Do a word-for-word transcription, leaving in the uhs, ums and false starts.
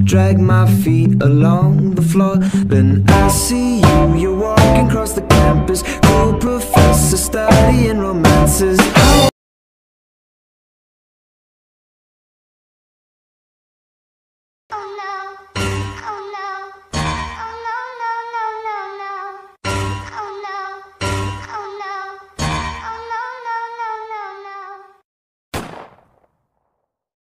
drag my feet along the floor. Then I see you, you're walking across the campus, cool professor studying romances.